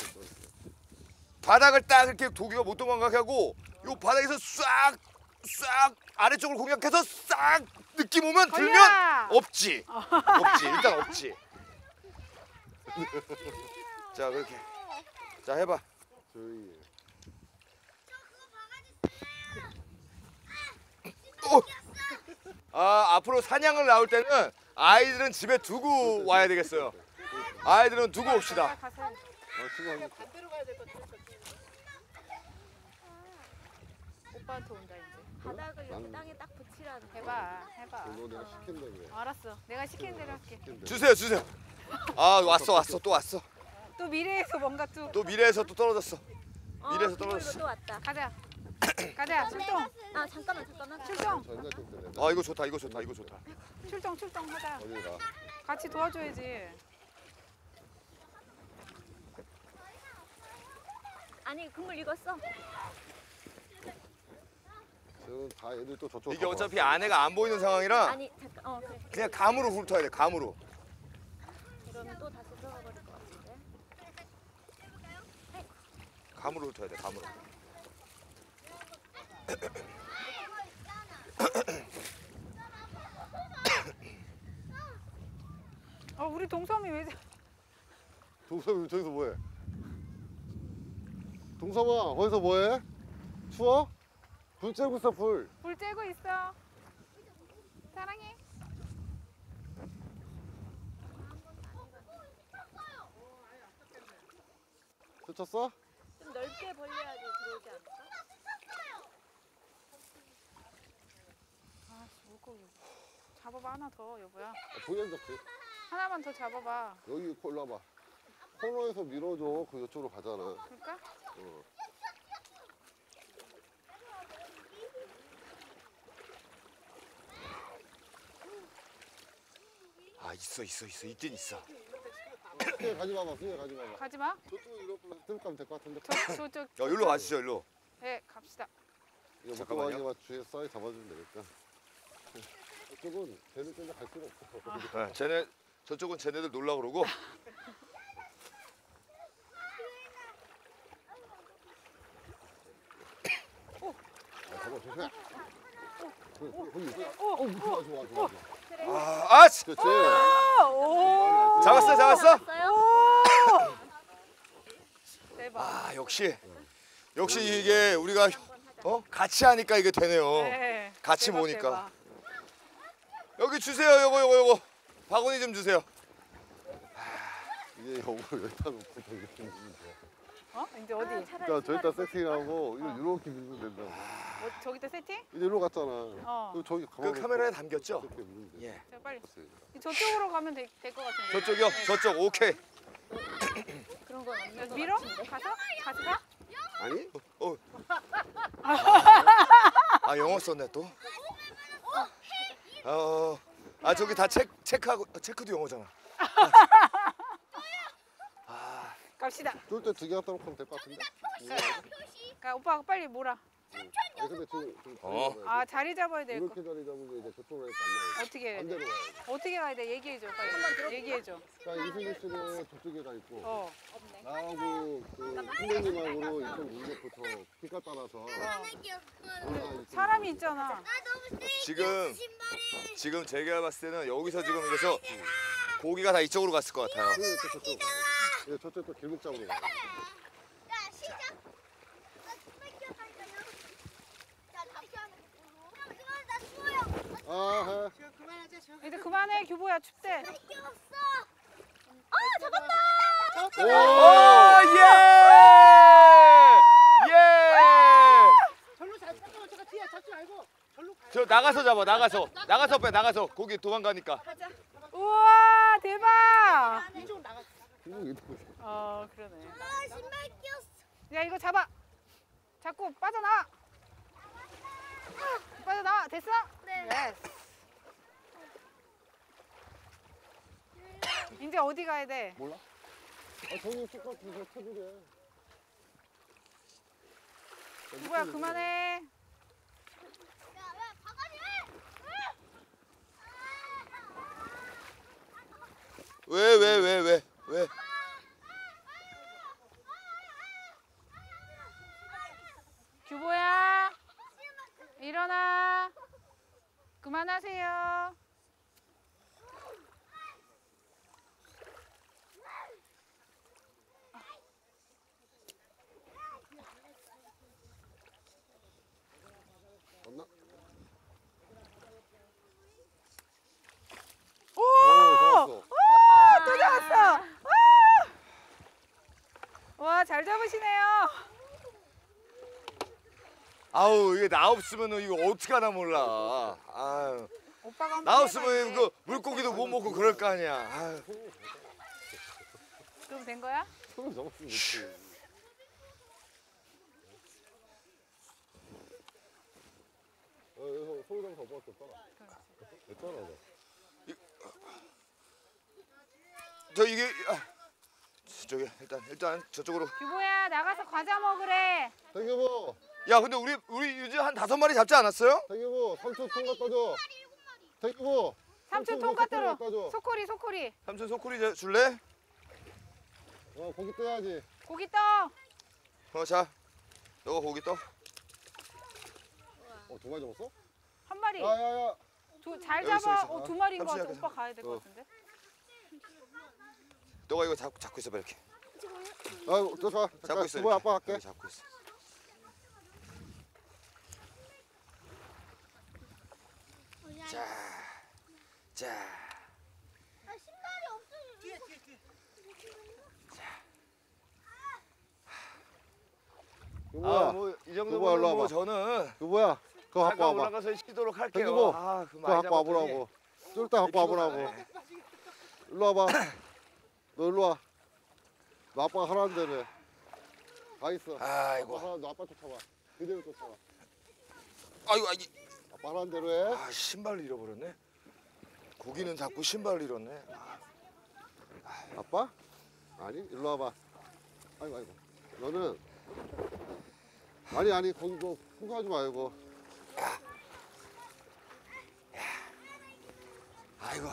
바닥을 딱 이렇게 도기가 못 도망가게 하고 요 바닥에서 싹 아래쪽을 공략해서 싹 느낌 오면 들면 걸려! 없지. 일단 없지. 자, 그렇게. 자, 해봐. 조용히 해. 앞으로 사냥을 나올 때는 아이들은 집에 두고 와야 되겠어요. 아이들은 두고 옵시다. 가서 신발 반대로 가야 될 것 같아. 오빠한테 온다 이제. 바닥을 이렇게 땅에 딱 붙이라는 거. 해봐. 너 내가 시킨다 그래. 알았어. 내가 시키는 대로 할게. 주세요. 왔어. 또 왔어. 또 미래에서 뭔가 또 또 미래에서 또 떨어졌어. 미래에서 이걸로 떨어졌어. 또 왔다. 가자. 출동. 아 잠깐만. 출동. 전날 좀 때려. 이거 좋다. 출동 하자. 어디 가? 같이 도와줘야지. 아니 그물 익었어. 저는 다 애들 또 저쪽. 이게 어차피 아내가 안 보이는 상황이라 아니 잠깐 그래. 그냥 감으로 훑어야 돼. 감으로. 이러면 또 다시 들어가 버릴 것 같은데. 감으로 훑어야 돼. 감으로. 우리 동섬이 왜 동섭이 저기서 뭐해? 동섭아 거기서 뭐해? 추워? 불 쬐고 있어 불. 불 쬐고 있어? 사랑해. 그쳤어? 좀 넓게 벌려야지 들어오지 않을까? 물고기. 잡아봐 하나 더 여보야. 보이는 적지. 하나만 더 잡아봐. 여기 골라봐. 코너에서 밀어줘. 그 이쪽으로 가잖아. 그럴까? 어. 아 있어. 있긴 있어. 수혜 가지 마봐. 수혜 가지 마봐. 가지 마. 저쪽으로 이렇게 들고 가면 될 것 같은데. 저쪽. 일로 가시죠. 일로. 네 갑시다. 이거 잠깐만요. 목도하기만 주위에 쌀 잡아주면 되니까. 저쪽은 쟤네 때문에 갈 수가 없어. 쟤네 저쪽은 쟤네들 놀라 그러고. 잡아 조심해. 거기 있어. 좋아. 아씨. 그렇지. 오. 잡았어. 잡았어요? 대박. 아 역시 이게 우리가 같이 하니까 이게 되네요. 네. 같이 대박, 모으니까. 대박. 여기 주세요. 요거. 바구니 좀 주세요. 이게 요걸 여기다 놓고 저기 이렇게 밀면 돼. 이제 어디? 그러니까 저기다 세팅하고 이거 이렇게 밀면 된다고. 뭐 저기다 세팅? 이제 이리로 갔잖아. 그럼 저기 그 카메라에 담겼죠? 이렇게 밀면 돼. 예. 자 빨리. 저쪽으로 가면 될 것 같은데. 저쪽이요? 저쪽 오케이. 그런 건 없는 여기 것 밀어? 같은데. 가서 가? 아니? 아 영어 썼네 또. 저기 다 체크하고 체크도 영어잖아. 갑시다. 쫄 때 두 개 갖다 놓으면 될 것 같은데? 가 오빠가 빨리 몰아. 아니 근데 지금 자리 잡아야 될 거. 이렇게 자리 잡으면 이제 저쪽으로 가니까 안 나와. 어떻게 해야 돼? 반대로 가야 돼. 어떻게 가야 돼? 얘기해줘 빨리. 얘기해줘. 그러니까 이승기 씨는 저쪽에 가 있고 없네. 나하고 그 선배님하고 이쪽 문역부터 길가 따라서 사람이 있잖아. 지금 제가 봤을 때는 여기서 지금 그래서 고기가 다 이쪽으로 갔을 것 같아요. 저쪽 가. 예, 저쪽 또 길목잡으로 가. 아하. 지금 그만하자. 지금. 이제 그만해 규보야 춥대. 오! 오 예! 절로 잘 잠깐만 제가 뒤에 잡지 말고 절로 가요. 저 나가서 잡아. 나가서 빼. 나가서 고기 도망가니까. 우와 대박. 이쪽으로 나가. 그러네. 신발 끼웠어. 야 이거 잡아. 잡고 빠져나와. 빠져나와. 됐어? 네. 예스. 이제 어디 가야 돼? 몰라? 저기 똑같이 저 테두리에. 규보야 그만해. 왜? 규보야 일어나. 그만하세요. 맞나? 오! 잡았어. 또 잡았어. 와, 잘 잡으시네요. 아우 이게 나 없으면 이거 어떻게 하나 몰라. 아유. 오빠가 한번 나 없으면 해봐, 이거 물고기도 못 먹고 그럴 거 아니야. 아유. 이제. 그럼 된 거야? 손을 잡았으면 됐지. 여기서 손을 잡아서 오빠가 됐잖아. 됐잖아. 저 이게 저기 일단 저쪽으로. 규보야 나가서 과자 먹으래. 당겨봐. 야 근데 우리 유지 한 5마리 잡지 않았어요? 태기부 삼촌 통 갖다 줘. 태기부 삼촌 삼촌 통과대로. 갖다 줘. 소쿠리. 삼촌 소쿠리 줄래? 고기 떼야지. 고기 떠. 자 너가 고기 떠. 2마리 잡았어? 한 마리. 야야야. 잘 여기 있어, 잡아. 있어. 2마리인 것 같아. 삼촌이 오빠 가야 될 것 같은데. 너가 이거 잡고 있어봐 이렇게. 저 봐. 잡고 있어. 이거 아빠 할게. 여기 잡고 있어. 자. 아 신발이 없어요. 뒤에. 여보야. 뭐 이 여보야, 일로 정도면 뭐 와봐. 저는 여보야. 그거 갖고 잠깐 와봐. 올라가서 쉬도록 할게요. 여보, 아, 그거 갖고 와보라고. 좀 이따 갖고 와보라고. 일로 와봐. 너 일로 와. 너 아빠가 하라는 대로 해. 가 있어. 아이고. 너 아빠 쫓아봐. 그대로 쫓아봐. 아이고 아빠 하라는 대로 해. 아 신발을 잃어버렸네. 고기는 잡고 신발을 잃었네. 아빠? 아니, 일로 와봐. 아이고. 너는 아니 거기 뭐 포기하지 말고. 아이고.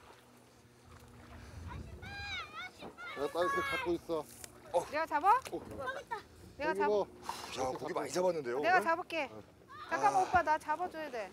내가 딸 이렇게 잡고 있어. 내가 잡아? 내가 잡아. 이거 야 고기 많이 잡았는데요. 내가 오늘? 잡을게. 잠깐만 오빠 나 잡아줘야 돼.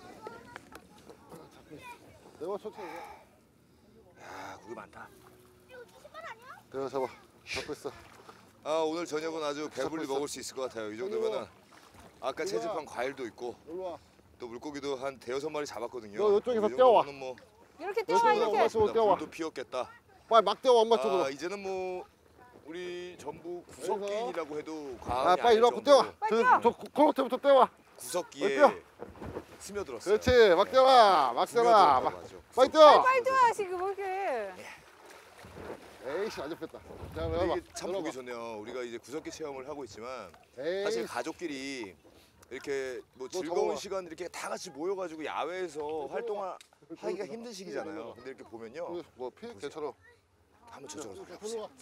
내가 천천히 해. 야 고기 많다. 내가 잡고 있어. 아 오늘 저녁은 아주 배불리 있어. 먹을 수 있을 것 같아요. 이 정도면은 아까 채집한 과일도 있고 일로 와. 또 물고기도 한 5-6마리 잡았거든요. 너 이쪽에서 이 떼어와. 정도면은 뭐 이렇게 뛰어와 여기 이렇게. 엄마 쪽으로 떼어와. 불도 피웠겠다. 빨리 막 떼어 엄마 쪽으로. 아 이제는 뭐 우리 전부 구석기인이라고 해도 과언이 아, 빨리 이리 아닐 와고 떼와. 정도로 저 코로테부터 떼와. 구석기에 떼어. 스며들었어요. 그렇지. 막 떼라. 막 떼라. 막. 맞아. 빨리 떼어. 빨리 뛰어 지금 이렇게. 에이씨 안 잡혔다. 자, 열어봐. 이게 참 열어봐. 보기 좋네요. 우리가 이제 구석기 체험을 하고 있지만 에이. 사실 가족끼리 이렇게 뭐 너 즐거운 잡아봐. 시간 이렇게 다 같이 모여가지고 야외에서 활동하기가 힘든 시기잖아요. 근데 이렇게 보면요, 뭐 피? 괜찮아. 한번 저쪽으로 저리 돌아보세요. 와.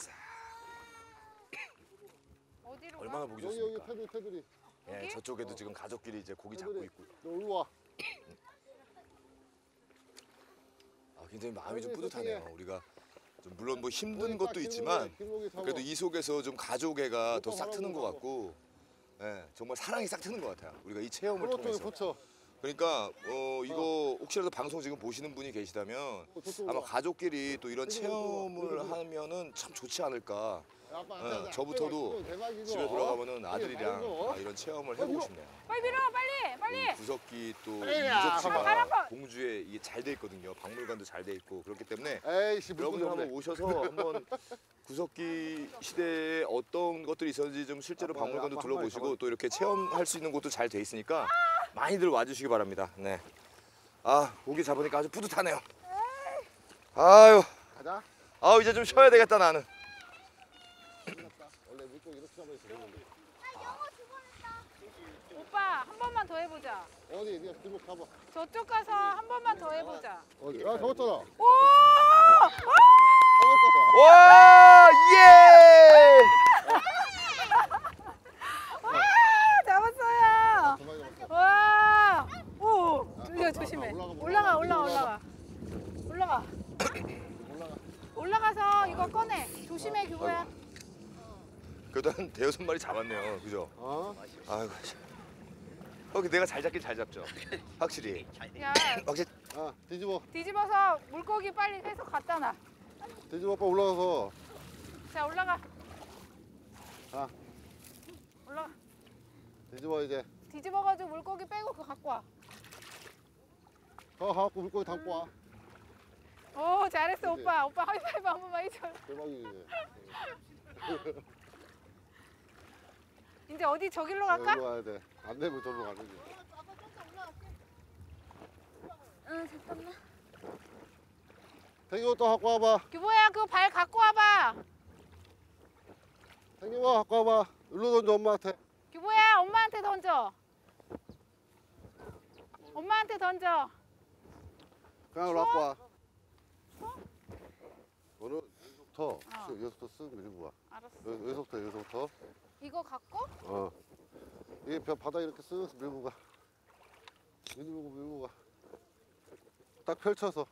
어디로 얼마나 가? 보기 여기 좋습니까? 테두리. 예, 여기? 저쪽에도 지금 가족끼리 이제 고기 잡고 테두리. 있고, 너 일로 와. 굉장히 마음이 좀 여기 뿌듯하네요. 저쪽에. 우리가 좀 물론 뭐 힘든 거기 것도 딱 있지만 길목에 잡아. 그래도 이 속에서 좀 가족애가 더 오빠 싹 트는 것 바라보고 같고, 예, 정말 사랑이 싹 트는 것 같아요. 우리가 이 체험을 코로 쪽에 통해서. 붙여. 그러니까 이거 혹시라도 방송 지금 보시는 분이 계시다면 저쪽으로 아마 와. 가족끼리 또 이런 여기 체험을 여기. 하면은 참 좋지 않을까. 아빠 예, 앉아, 앉아. 저부터도 대박이고. 집에 돌아가면은 이게 아들이랑 말고. 이런 체험을 해보고 싶네요. 빨리 밀어 빨리. 구석기 또 빨리야. 발 유적지가 아파. 공주에 이게 잘 돼 있거든요. 박물관도 잘 돼 있고 그렇기 때문에 에이씨 여러분들 물고기 한번 없네. 오셔서 한번 구석기 시대에 어떤 것들이 있었는지 좀 실제로 아빠, 박물관도 아빠 한 마리 둘러보시고 또 이렇게 체험할 수 있는 곳도 잘 돼 있으니까 많이들 와주시기 바랍니다. 네. 아 고기 잡으니까 아주 뿌듯하네요. 아유, 가자. 이제 좀 쉬어야 되겠다 나는. 원래 물고기 이렇게 잡아야 되는데. 오빠 한 번만 더 해보자. 어디? 네가 길목 가봐. 저쪽 가서 한 번만 더 해보자. 어디? 아 잡았잖아. 오! 잡았잖아. 와 예! 잡았어요. 두 마리 잡았어. 와! 오! 이거 조심해. 올라가. 올라가. 올라가서 이거 꺼내. 조심해 규보야. 그래도 한 5-6마리 잡았네요. 그죠? 아이고. 내가 잘 잡긴 잘 잡죠. 확실히. 야, 확실히. 아 뒤집어. 뒤집어서 물고기 빨리 해서 갖다 놔. 뒤집어 아빠 올라가서. 자, 올라가. 아. 올라가. 뒤집어 이제. 뒤집어가지고 물고기 빼고 그거 갖고 와. 갖고 물고기 담고 와. 오, 잘했어 그치? 오빠. 오빠 하이파이브 한 번만 해줘. 대박이지. 이제 어디 저길로 갈까? 여기로 와야 돼. 안 되면 저기로 가는 게. 응, 잠깐만. 생기고 또 갖고 와봐. 규보야 그 발 갖고 와봐. 생기고 갖고 와봐. 일로 던져 엄마한테. 규보야 엄마한테 던져. 엄마한테 던져. 그냥 일로 갖고 와. 너는 여기서부터 쓱 밀고 와. 알았어. 여기서부터. 이거 갖고? 어. 이 바닥 이렇게 쓱 밀고 가. 밀고 가. 딱 펼쳐서.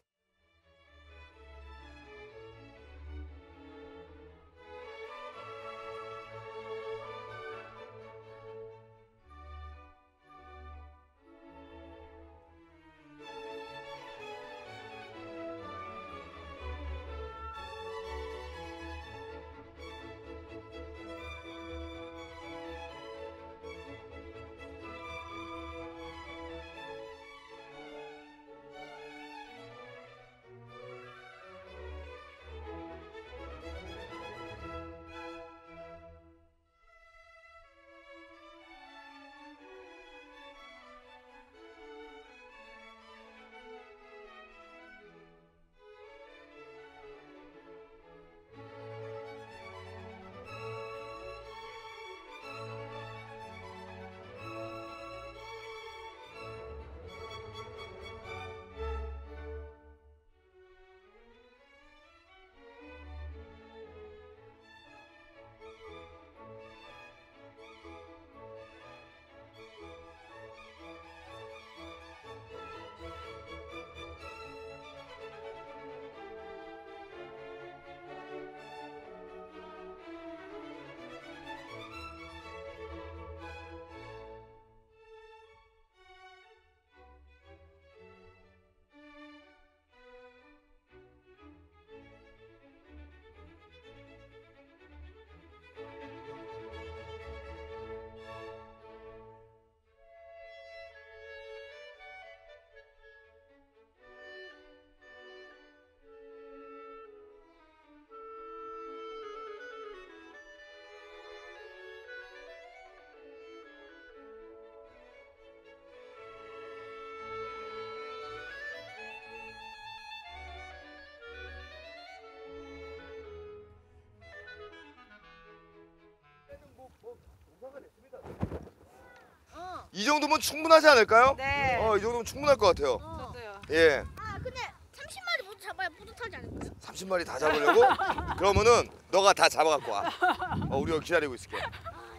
이 정도면 충분하지 않을까요? 네. 이 정도면 충분할 것 같아요. 저도요. 예. 아 근데 30마리 모두 잡아야 뿌듯하지 않을까요? 30마리 다 잡으려고? 그러면은 너가 다 잡아갖고 와. 우리 여기 기다리고 있을게. 아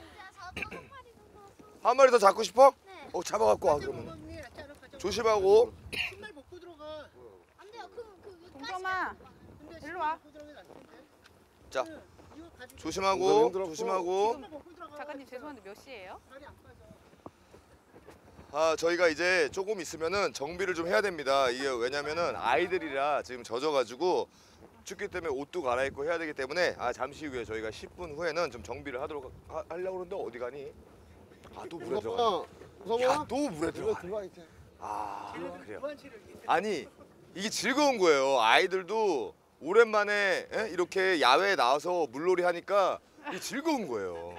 이제 4마리 정도. 한 마리 더 잡고 싶어? 네. 잡아갖고 와 그러면. 조심하고. 신발 벗고 들어가. 안 돼요. 그 동점아, 근데 일로 와. 벗고 들어가면 안 되는데. 자, 이거 가지고 조심하고. 힘들었고. 조심하고. 신발 벗고 들어가. 작가님 죄송한데 몇 시예요? 발이 안 빠져. 저희가 이제 조금 있으면은 정비를 좀 해야 됩니다. 이게 왜냐면은 아이들이라 지금 젖어가지고 춥기 때문에 옷도 갈아입고 해야 되기 때문에 잠시 후에 저희가 10분 후에는 좀 정비를 하려고 그러는데 어디 가니? 또 물에 들어가. 무서워? 또 물에 들어가. 들어가 이제. 그래요. 무한치를 아니 이게 즐거운 거예요. 아이들도 오랜만에 이렇게 야외에 나와서 물놀이 하니까 이게 즐거운 거예요.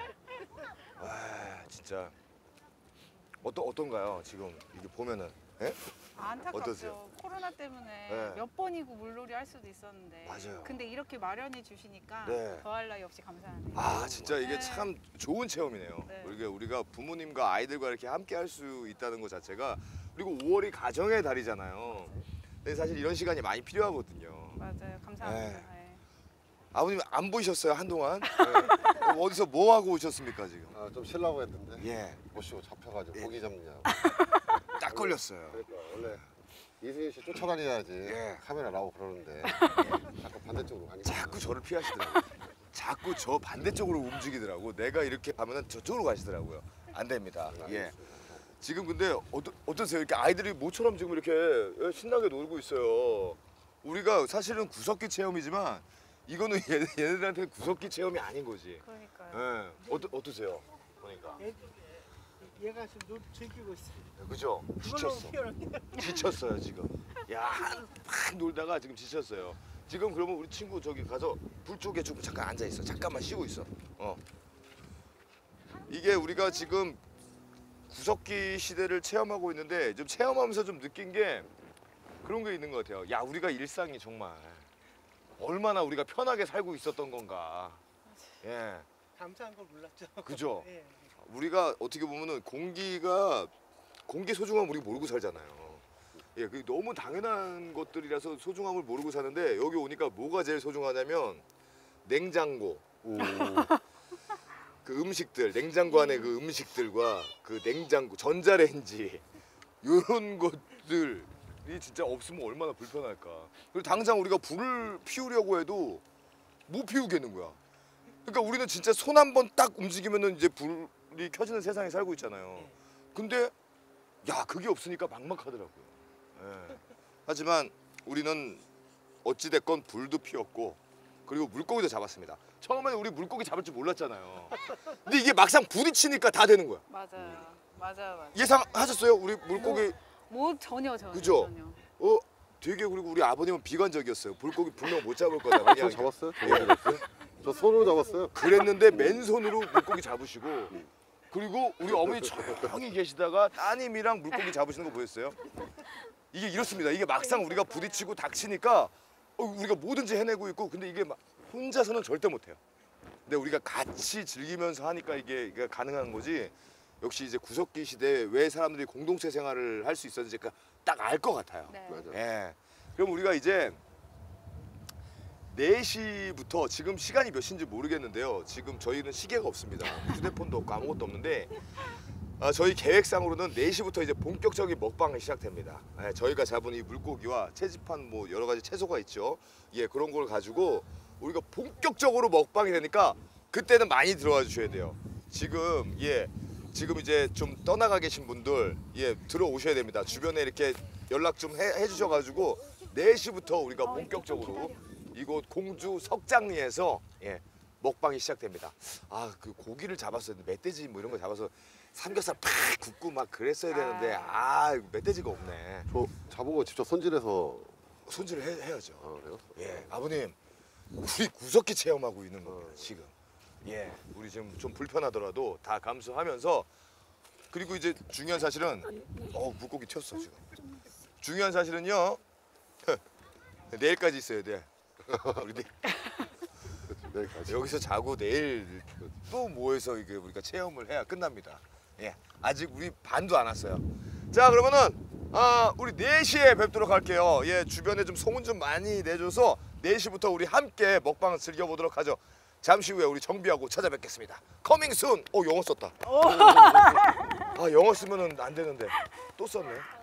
진짜 어떤가요? 지금 이게 보면은 안타깝죠. 어떠세요? 코로나 때문에 네. 몇 번이고 물놀이 할 수도 있었는데. 맞아요. 근데 이렇게 마련해 주시니까 네. 더할 나위 없이 감사하네요. 진짜 이게 네. 참 좋은 체험이네요. 네. 우리가 부모님과 아이들과 이렇게 함께 할 수 있다는 것 자체가 그리고 5월이 가정의 달이잖아요. 근데 사실 이런 시간이 많이 필요하거든요. 맞아요. 감사합니다. 네. 아버님 안 보이셨어요 한동안? 네. 어디서 뭐 하고 오셨습니까 지금? 좀 쉬려고 했는데. 예, 못 쉬고 잡혀가지고 고기 잡느냐고. 딱 걸렸어요. 그러니까 원래 이승희 씨 쫓아다녀야지 예. 카메라 나오고 그러는데 자꾸 반대쪽으로 가니까. 자꾸 저를 피하시더라고요. 자꾸 저 반대쪽으로 움직이더라고. 내가 이렇게 가면은 저쪽으로 가시더라고요. 안 됩니다. 예. 지금 근데 어떠세요? 이렇게 아이들이 모처럼 지금 이렇게 신나게 놀고 있어요. 우리가 사실은 구석기 체험이지만 이거는 얘네들한테는 구석기 체험이 아닌 거지. 그러니까요. 예. 어떠세요? 보니까. 얘가 지금 즐기고 있어. 그죠? 지쳤어. 지쳤어요 지금. 막 놀다가 지금 지쳤어요. 지금 그러면 우리 친구 저기 가서 불 쪽에 좀 잠깐 앉아 있어. 잠깐만 쉬고 있어. 이게 우리가 지금 구석기 시대를 체험하고 있는데 좀 체험하면서 좀 느낀 게 그런 게 있는 것 같아요. 우리가 일상이 정말 얼마나 우리가 편하게 살고 있었던 건가. 예, 감사한 걸 몰랐죠. 그죠? 예. 우리가 어떻게 보면은 공기 소중함 우리 모르고 살잖아요. 예, 그게 너무 당연한 것들이라서 소중함을 모르고 사는데 여기 오니까 뭐가 제일 소중하냐면 냉장고. 그 음식들, 냉장고 안에 그 음식들과 그 냉장고, 전자레인지 이런 것들이 진짜 없으면 얼마나 불편할까. 그리고 당장 우리가 불을 피우려고 해도 못 피우겠는 거야. 그러니까 우리는 진짜 손 한 번 딱 움직이면은 이제 불이 켜지는 세상에 살고 있잖아요. 근데 야, 그게 없으니까 막막하더라고요. 예. 하지만 우리는 어찌됐건 불도 피웠고 그리고 물고기도 잡았습니다. 처음에는 우리 물고기 잡을 줄 몰랐잖아요. 근데 이게 막상 부딪히니까 다 되는 거야. 맞아요. 예상하셨어요? 우리 물고기 뭐 전혀. 그죠? 되게 그리고 우리 아버님은 비관적이었어요. 물고기 분명 못 잡을 거다. 저 잡았어요? 저 손으로 잡았어요. 그랬는데 맨손으로 물고기 잡으시고 그리고 우리 어머니 조용히 계시다가 따님이랑 물고기 잡으시는 거 보였어요? 이게 이렇습니다. 이게 막상 우리가 부딪히고 닥치니까 우리가 뭐든지 해내고 있고 근데 이게 막 혼자서는 절대 못해요. 근데 우리가 같이 즐기면서 하니까 이게 가능한 거지. 역시 이제 구석기 시대에 왜 사람들이 공동체 생활을 할 수 있었는지 딱 알 것 같아요. 네. 맞아. 예. 그럼 우리가 이제 4시부터 지금 시간이 몇 시인지 모르겠는데요. 지금 저희는 시계가 없습니다. 휴대폰도 없고 아무것도 없는데 저희 계획상으로는 4시부터 이제 본격적인 먹방이 시작됩니다. 예, 저희가 잡은 이 물고기와 채집한 뭐 여러 가지 채소가 있죠. 예, 그런 걸 가지고 우리가 본격적으로 먹방이 되니까 그때는 많이 들어와 주셔야 돼요. 지금 지금 이제 좀 떠나가 계신 분들 들어오셔야 됩니다. 주변에 이렇게 연락 좀 해주셔가지고 4시부터 우리가 본격적으로 이곳 공주 석장리에서 먹방이 시작됩니다. 그 고기를 잡았어야 되는데 멧돼지 뭐 이런 거 잡아서 삼겹살 팍 굽고 막 그랬어야 되는데 멧돼지가 없네. 저 잡은 거 직접 손질해서. 손질을 해야죠. 그래요? 예, 아버님 우리 구석기 체험하고 있는 겁니다 지금. 예, 우리 지금 좀 불편하더라도 다 감수하면서 그리고 이제 중요한 사실은 물고기 튀었어 지금. 중요한 사실은요 내일까지 있어야 돼. 우리 내일까지. 여기서 자고 내일 또 모여서 이게 우리가 체험을 해야 끝납니다. 예, 아직 우리 반도 안 왔어요. 자, 그러면은 우리 4시에 뵙도록 할게요. 예, 주변에 좀 소문 좀 많이 내줘서 4시부터 우리 함께 먹방을 즐겨보도록 하죠. 잠시 후에 우리 정비하고 찾아뵙겠습니다. 커밍 순. 영어 썼다. 영어 쓰면은 안 되는데 또 썼네.